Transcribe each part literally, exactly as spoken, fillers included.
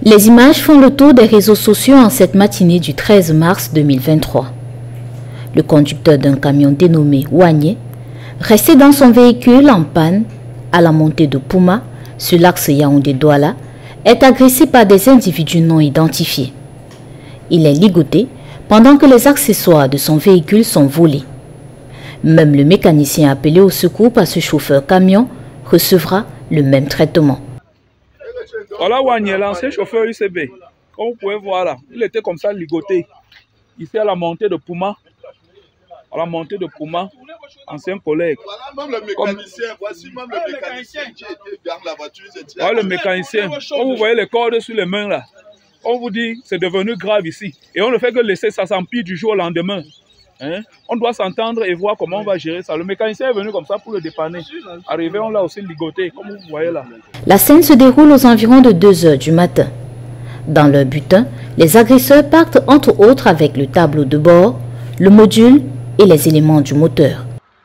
Les images font le tour des réseaux sociaux en cette matinée du treize mars deux mille vingt-trois. Le conducteur d'un camion dénommé Wanyé, resté dans son véhicule en panne à la montée de Pouma, sur l'axe Yaoundé-Douala, est agressé par des individus non identifiés. Il est ligoté pendant que les accessoires de son véhicule sont volés. Même le mécanicien appelé au secours par ce chauffeur camion recevra le même traitement. Voilà Wanyé, l'ancien chauffeur U C B. Comme vous pouvez voir là, il était comme ça ligoté. Ici à la montée de Pouma. À la montée de Pouma, ancien collègue. Voilà même le mécanicien, comme... voici même le mécanicien qui était dans la voiture. Voilà le mécanicien. Comme vous voyez les cordes sur les mains là. On vous dit, c'est devenu grave ici. Et on ne fait que laisser ça s'empire du jour au lendemain. Hein? On doit s'entendre et voir comment on va gérer ça. Le mécanicien est venu comme ça pour le dépanner. Arrivé, on l'a aussi ligoté, comme vous voyez là. La scène se déroule aux environs de deux heures du matin. Dans leur butin, les agresseurs partent entre autres avec le tableau de bord, le module et les éléments du moteur.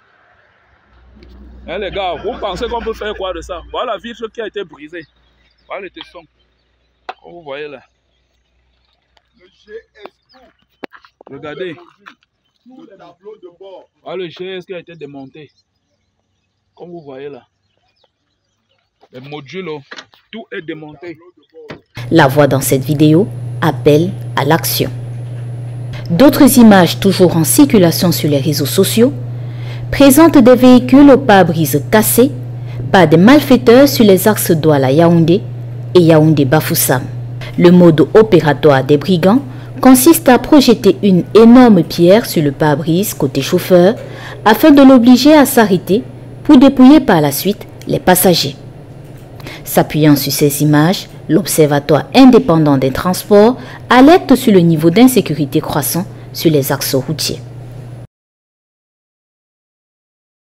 Hein, les gars, vous pensez qu'on peut faire quoi de ça? Voilà la vitre qui a été brisée. Voilà le tesson. Comme vous voyez là. Le G S tout. Regardez. Le tableau de bord. Voilà le G S qui a été démonté. Comme vous voyez là. Les modules, tout est démonté. La voix dans cette vidéo appelle à l'action. D'autres images toujours en circulation sur les réseaux sociaux présentent des véhicules aux pare-brise cassés par des malfaiteurs sur les axes Douala-Yaoundé et Yaoundé-Bafoussam. Le mode opératoire des brigands consiste à projeter une énorme pierre sur le pare-brise côté chauffeur afin de l'obliger à s'arrêter pour dépouiller par la suite les passagers. S'appuyant sur ces images, l'Observatoire indépendant des transports alerte sur le niveau d'insécurité croissant sur les axes routiers.